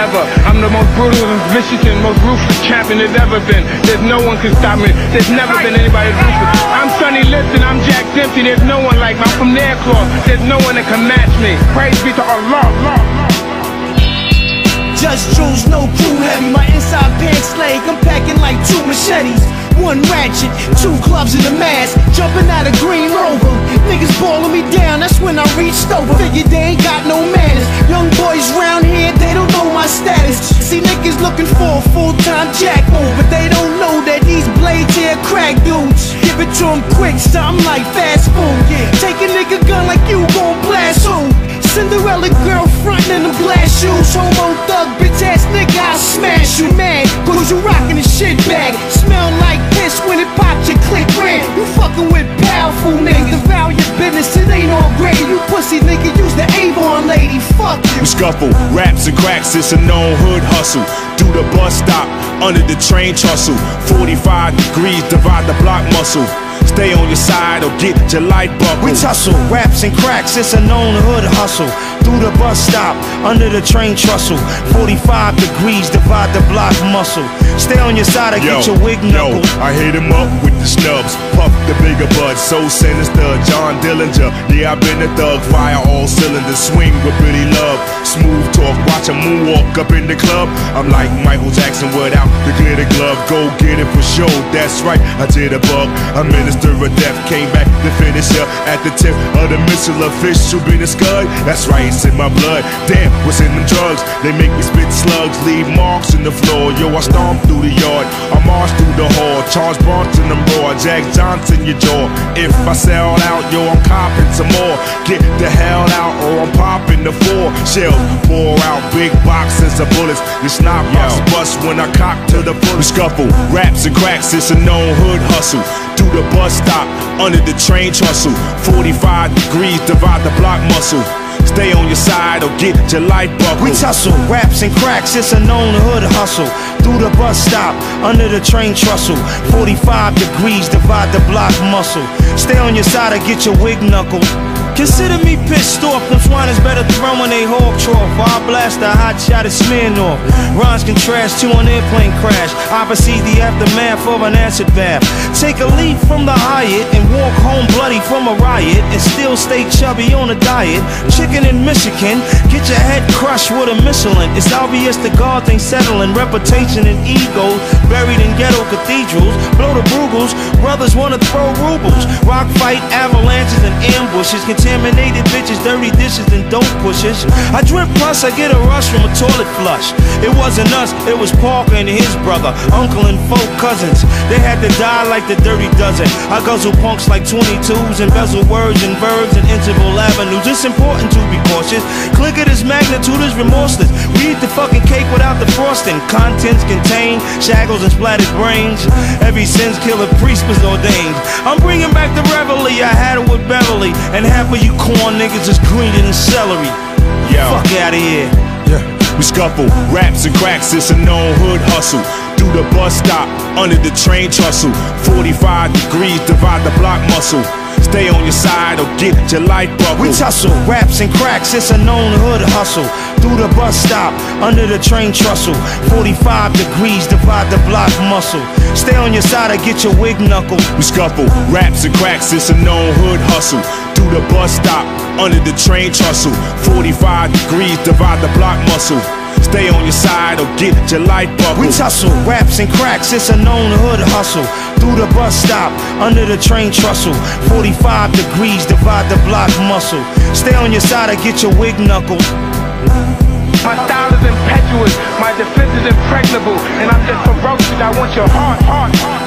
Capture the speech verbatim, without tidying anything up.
ever. I'm the most brutal and vicious and most ruthless champion there's ever been. There's no one can stop me. There's never been anybody ruthless. I'm Sonny Liston, I'm Jack Dempsey. There's no one like me. I'm from Nairclaw. There's no one that can match me. Praise be to Allah. Just Jules, no crew heavy. My inside pants leg, I'm packing like two machetes. One ratchet, two clubs in the mask, jumping out of Green Rover. Niggas balling me down, that's when I reached over. Figured they ain't got no manners. Young boys round here, they don't know my status. See niggas looking for a full-time jack move, but they don't know that these blades here crack dudes. Give it to them quick, something like fast food. Take a nigga gun like you gon' blast who? Cinderella girl frontin' in them glass shoes. Homo thug, bitch ass nigga, I'll smash you mad, cause you rockin' the shit bag. Smell like piss when it pops your click red. You fucking with powerful niggas. Devour your business, it ain't all great. You pussy nigga, use the Avon lady, fuck you. We scuffle, raps and cracks, it's a known hood hustle. Do the bus stop, under the train tussle. Forty-five degrees, divide the block muscle. Stay on your side or get your life buckled. We tussle, raps and cracks, it's a known hood hustle. Through the bus stop, under the train trestle. Forty-five degrees, divide the block muscle. Stay on your side or yo, get your wig knuckle. Yo, I hit him up with the snubs. Puff the bigger bud, so sinister. John Dillinger, yeah, I been a thug. Fire all cylinders, swing with Billy Love. Smooth talk, watch a moonwalk up in the club. I'm like Michael Jackson without the glitter glove. Go get it for sure, that's right, I did a bug. A minister of death came back to finish up at the tip of the missile. A fish who been a scud, that's right, it's in my blood. Damn, what's in them drugs? They make me spit slugs, leave marks in the floor. Yo, I stomp through the yard, I march through the hall. Charles Bronson, them raw, Jack Johnson, your jaw. If I sell out, yo, I'm copping some more. Get the hell out or I'm popping the four. Shells pour out big boxes of bullets. Your snot box bust when I cock to the full. We scuffle, raps and cracks, it's a known hood hustle. Do the bus stop, under the train tussle. Forty-five degrees, divide the block muscle. Stay on your side or get your life buckled. We tussle, raps and cracks, it's a known hood hustle. Through the bus stop, under the train trestle. Forty-five degrees, divide the block muscle. Stay on your side or get your wig knuckled. Consider me pissed off, them swine is better thrown when they hawk trough. I blast a hot shot at Smirnoff. Rhymes contrast to an airplane crash. I perceive the aftermath of an acid bath. Take a leap from the Hyatt and walk home bloody from a riot, and still stay chubby on a diet. Chicken in Michigan, get your head crushed with a Michelin. It's obvious the gods ain't settling. Reputation and ego buried in ghetto cathedrals. Blow the Brugels, brothers wanna throw rubles. Rock fight, avalanches and ambushes. Contaminated bitches, dirty dishes, and dope pushers. I drip plus I get a rush from a toilet flush. It wasn't us, it was Parker and his brother, uncle and folk cousins. They had to die like the Dirty Dozen. I guzzle punks like twenty-twos, embezzle words and verbs and interval avenues. It's important to be cautious. Click of this magnitude is remorseless. We eat the fucking cake without the frosting. Contents contain shackles and splattered brains. Every sin's killer priest was ordained. I'm bringing back the reveille. I had it with Beverly, and half of you corn niggas is greener than celery. Yo, fuck out of here. Yeah. We scuffle, raps and cracks, it's a known hood hustle. Do the bus stop, under the train tussle. Forty-five degrees, divide the block muscle. Stay on your side or get your life buckled. We tussle, raps and cracks, it's a known hood hustle. Through the bus stop, under the train trestle. Forty-five degrees, divide the block muscle. Stay on your side or get your wig knuckled. We scuffle, raps and cracks, it's a known hood hustle. Through the bus stop, under the train tussle. Forty-five degrees, divide the block muscle. Stay on your side or get your life buckled. We tussle, raps and cracks, it's a known hood hustle. Through the bus stop, under the train trestle. Forty-five degrees, divide the block muscle. Stay on your side or get your wig knuckled. My style is impetuous, my defense is impregnable, and I'm just ferocious. I want your heart, heart, heart.